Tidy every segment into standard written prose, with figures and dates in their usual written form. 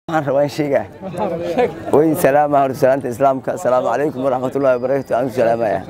روان شيء وين سلام عليكم سلامة الإسلام السلام عليكم ورحمة الله وبركاته أنتم سلامة يا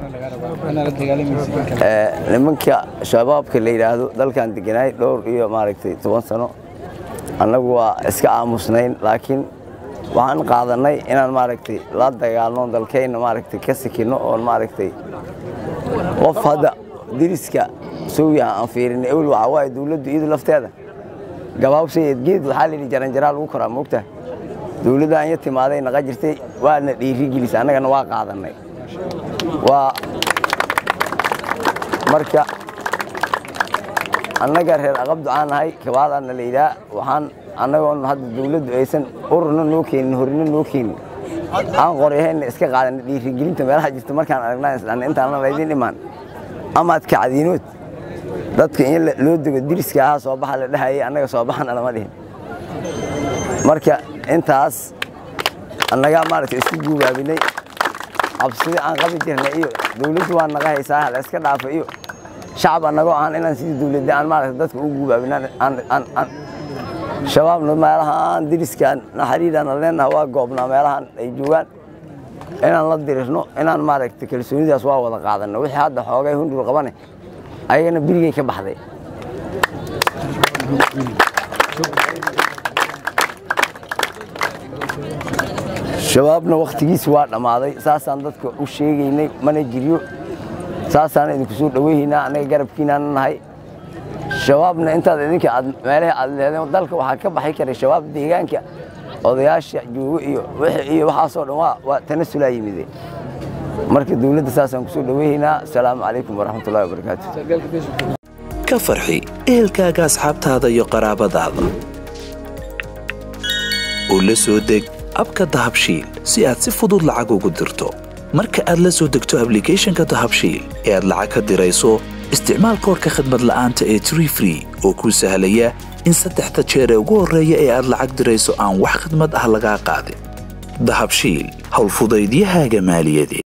لمن كشباب كل هذا ذل كان تجناي دور إيه ماركتي 10 سنة أنا جوا إسكا مسنين لكن وعن قاعدناي إن الماركتي لا تجعلون ذل كين ماركتي كسكينو أو الماركتي وفهذا دريسكا سويها أنفيرين أول وعوايد ولد إيد لفتة جواب سيد جيد الحالي اللي جرال وكرة مكته دولة أن يتم هذا نقدرتي وأنا يجلس أنا كان واقع هذا الناي مركا أنا جرهر أقبض عن هاي كبار أنا ليلا وحن أنا قلنا هذا الدولة أيسن أورنا نوكين هورنا نوكين أنا قريهن إسكا قاعد يجلس تمر حاجة تمر كان أنا لأن أنت أنا بعدين إيمان أما تكعدينوت dadka in loo digo diriska ah soo baxa la dhahay anaga soo baxan lama dhihin marka intaas anaga maartay isku guubaabinay absida aan qabi jirnay iyo dawladdu waa naga haysaa la iska dhaafay iyo shacab anaga aan inaan sidii dawladda aan maartay dadka ugu guubaabinaan aan shabaabna meelahan diriskan naxariirana leenahay waa goobna meelahan ay joogan inaan la dirisno inaan maartay kalsoonidaas waa wada qaadano wixii hadda xoogay hundur qabanay ayagana birigay ka baxday shabaabna waqtigiisa waa dhamaaday saasaan dadka u sheegaynay mana jiriyo saasaan idinku soo dhaweeynaa anaga garabkiina nahay shabaabna intaad idinka meelaha aad leedeen dalka waxa ka baxay kara shabaab deegaanka odayaasha joogo iyo waxa soo dhan waa tanasul yimid marka dawladda saasan ku soo dhaweeynaa salaamu calaykum waraxmatullaahi wabarakaatuh ka farxi ehelkaaga asxaabtaada iyo qaraabadaada oo la soo deg abka dahabshiil si aad si fudud lacag ugu dirto marka aad la soo degto applicationka dahabshiil ee aad lacag ka dirayso isticmaal koodka khidmad la'aanta ee Tree Free oo kuu sahlaya in 3 jeer ugu horeeya ee aad lacag dirayso aan wax khidmad ah laga qaadin dahabshiil hawl fudaydiyahaaga maaliyadeed